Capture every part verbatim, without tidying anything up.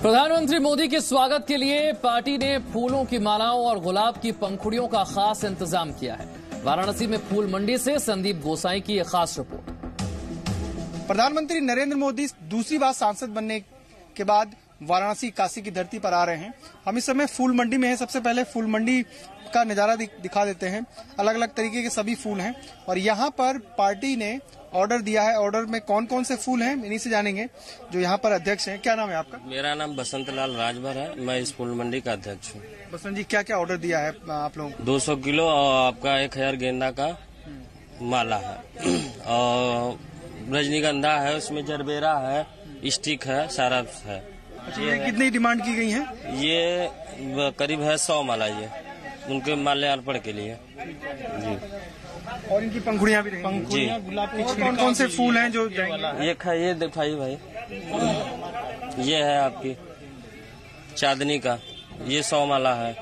प्रधानमंत्री मोदी के स्वागत के लिए पार्टी ने फूलों की मालाओं और गुलाब की पंखुड़ियों का खास इंतजाम किया है। वाराणसी में फूल मंडी से संदीप गोसाई की एक खास रिपोर्ट। प्रधानमंत्री नरेंद्र मोदी दूसरी बार सांसद बनने के बाद वाराणसी काशी की धरती पर आ रहे हैं। हम इस समय फूल मंडी में हैं। सबसे पहले फूल मंडी का नजारा दिखा देते हैं। अलग अलग तरीके के सभी फूल हैं और यहाँ पर पार्टी ने ऑर्डर दिया है। ऑर्डर में कौन कौन से फूल हैं इन्हीं से जानेंगे जो यहाँ पर अध्यक्ष हैं। क्या नाम है आपका? मेरा नाम बसंत लाल राजभर है। मैं इस फूल मंडी का अध्यक्ष हूँ। बसंत जी, क्या क्या ऑर्डर दिया है आप लोगों को? दो सौ किलो और आपका एक हजार गेंदा का माला है और रजनीगंधा है, उसमें जरबेरा है, स्टिक है, सारा है। अच्छा, ये कितनी डिमांड की गई है? ये करीब है सौ माला, ये उनके माल्यार्पण के लिए जी। और इनकी पंखुड़ियाँ भी रहेंगी? पंखुड़ियाँ गुलाब की कौन कौन से फूल हैं जो जाएंगे? ये खा ये दिखाइए भाई, ये है आपकी चांदनी का, ये सौ माला है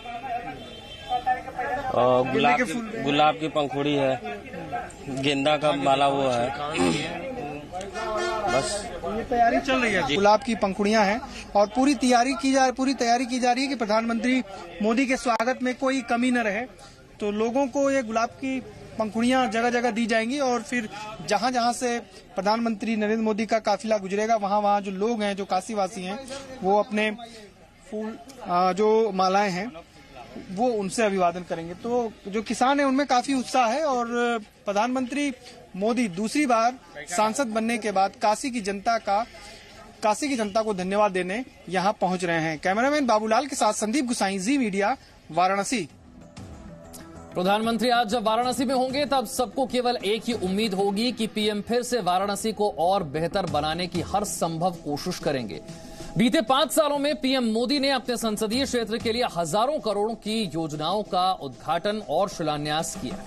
और गुलाब की गुलाब की पंखुड़ी है, गेंदा का माला वो है। बस ये तैयारी चल रही है। गुलाब की पंखुड़ियां हैं और पूरी तैयारी की जा पूरी तैयारी की जा रही है कि प्रधानमंत्री मोदी के स्वागत में कोई कमी न रहे। तो लोगों को ये गुलाब की पंखुड़ियां जगह जगह दी जाएंगी और फिर जहां जहां से प्रधानमंत्री नरेंद्र मोदी का काफिला गुजरेगा वहां वहां जो लोग हैं, जो काशीवासी हैं, वो अपने फूल जो मालाएं हैं वो उनसे अभिवादन करेंगे। तो जो किसान है उनमें काफी उत्साह है और प्रधानमंत्री मोदी दूसरी बार सांसद बनने के बाद काशी की जनता का काशी की जनता को धन्यवाद देने यहाँ पहुंच रहे हैं। कैमरामैन बाबूलाल के साथ संदीप गोसाई, जी मीडिया, वाराणसी। प्रधानमंत्री आज जब वाराणसी में होंगे तब सबको केवल एक ही उम्मीद होगी कि पीएम फिर से वाराणसी को और बेहतर बनाने की हर संभव कोशिश करेंगे। बीते पांच सालों में पीएम मोदी ने अपने संसदीय क्षेत्र के लिए हजारों करोड़ों की योजनाओं का उद्घाटन और शिलान्यास किया।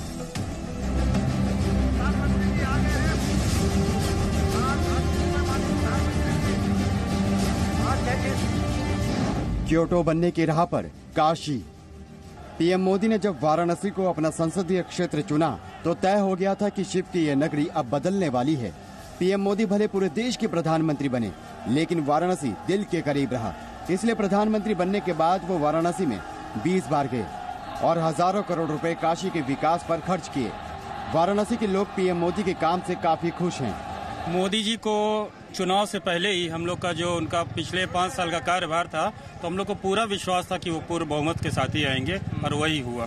क्योटो बनने की राह पर काशी। पीएम मोदी ने जब वाराणसी को अपना संसदीय क्षेत्र चुना तो तय हो गया था कि शिव की यह नगरी अब बदलने वाली है। पीएम मोदी भले पूरे देश के प्रधानमंत्री बने, लेकिन वाराणसी दिल के करीब रहा। इसलिए प्रधानमंत्री बनने के बाद वो वाराणसी में बीस बार गए और हजारों करोड़ रुपए काशी के विकास पर खर्च किए। वाराणसी के लोग पीएम मोदी के काम से काफी खुश हैं। मोदी जी को चुनाव से पहले ही हम लोग का जो उनका पिछले पाँच साल का कार्यभार था, तो हम लोग को पूरा विश्वास था कि वो पूर्ण बहुमत के साथ ही आएंगे और वही हुआ।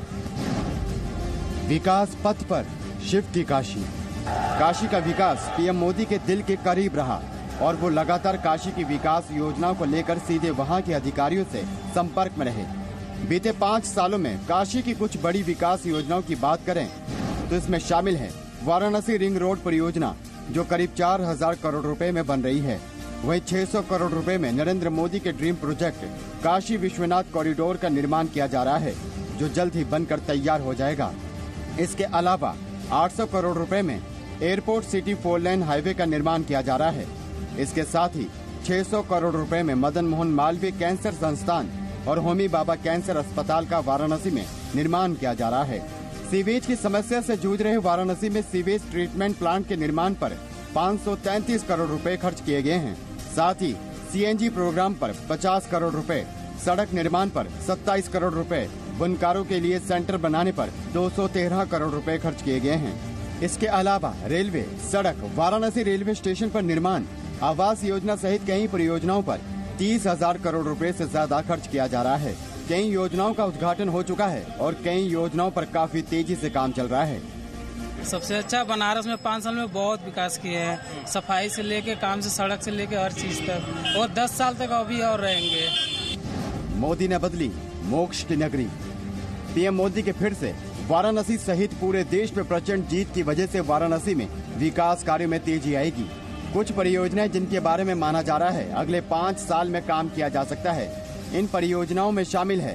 विकास पथ पर शिव की काशी। काशी का विकास पीएम मोदी के दिल के करीब रहा और वो लगातार काशी की विकास योजनाओं को लेकर सीधे वहां के अधिकारियों से संपर्क में रहे। बीते पाँच सालों में काशी की कुछ बड़ी विकास योजनाओं की बात करें तो इसमें शामिल है वाराणसी रिंग रोड परियोजना, जो करीब चार हजार करोड़ रुपए में बन रही है। वहीं छह सौ करोड़ रुपए में नरेंद्र मोदी के dream project Kashi Vishwanath corridor का निर्माण किया जा रहा है, जो जल्द ही बनकर तैयार हो जाएगा। इसके अलावा आठ सौ करोड़ रुपए में airport city four lane highway का निर्माण किया जा रहा है। इसके साथ ही छह सौ करोड़ रुपए में मदन मोहन मालवीय कैंसर संस्थान और होमी बाबा कैंसर अस्पताल का वाराणसी में निर्माण किया जा रहा है। सीवेज की समस्या से जूझ रहे वाराणसी में सीवेज ट्रीटमेंट प्लांट के निर्माण पर पाँच सौ तैंतीस करोड़ रुपए खर्च किए गए हैं। साथ ही सीएनजी प्रोग्राम पर पचास करोड़ रुपए, सड़क निर्माण पर सत्ताईस करोड़ रुपए, बुनकारों के लिए सेंटर बनाने पर दो सौ तेरह करोड़ रुपए खर्च किए गए हैं। इसके अलावा रेलवे, सड़क, वाराणसी रेलवे स्टेशन पर निर्माण, आवास योजना सहित कई परियोजनाओं पर तीस हजार करोड़ रुपए से ज्यादा खर्च किया जा रहा है। कई योजनाओं का उद्घाटन हो चुका है और कई योजनाओं पर काफी तेजी से काम चल रहा है। सबसे अच्छा बनारस में पाँच साल में बहुत विकास किए हैं, सफाई से लेके काम से, सड़क से लेके हर चीज तक, और दस साल तक अभी और रहेंगे। मोदी ने बदली मोक्ष की नगरी। पीएम मोदी के फिर से वाराणसी सहित पूरे देश में प्रचंड जीत की वजह से वाराणसी में विकास कार्यों में तेजी आएगी। कुछ परियोजनाएं जिनके बारे में माना जा रहा है अगले पाँच साल में काम किया जा सकता है। इन परियोजनाओं में शामिल है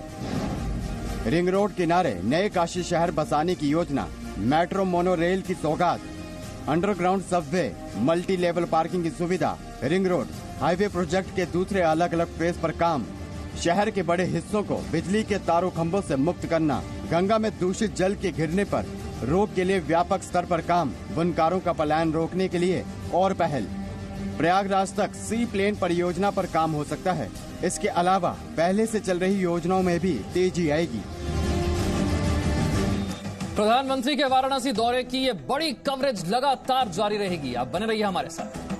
रिंग रोड किनारे नए काशी शहर बसाने की योजना, मेट्रो मोनो रेल की सौगात, underground subway, multi level parking की सुविधा, रिंग रोड हाईवे प्रोजेक्ट के दूसरे अलग अलग फेज पर काम, शहर के बड़े हिस्सों को बिजली के तारों खंभों से मुक्त करना, गंगा में दूषित जल के गिरने पर रोक के लिए व्यापक स्तर पर काम, बुनकारों का पलायन रोकने के लिए और पहल, प्रयागराज तक सी प्लेन परियोजना पर काम हो सकता है। इसके अलावा पहले से चल रही योजनाओं में भी तेजी आएगी। प्रधानमंत्री के वाराणसी दौरे की ये बड़ी कवरेज लगातार जारी रहेगी। आप बने रहिए हमारे साथ।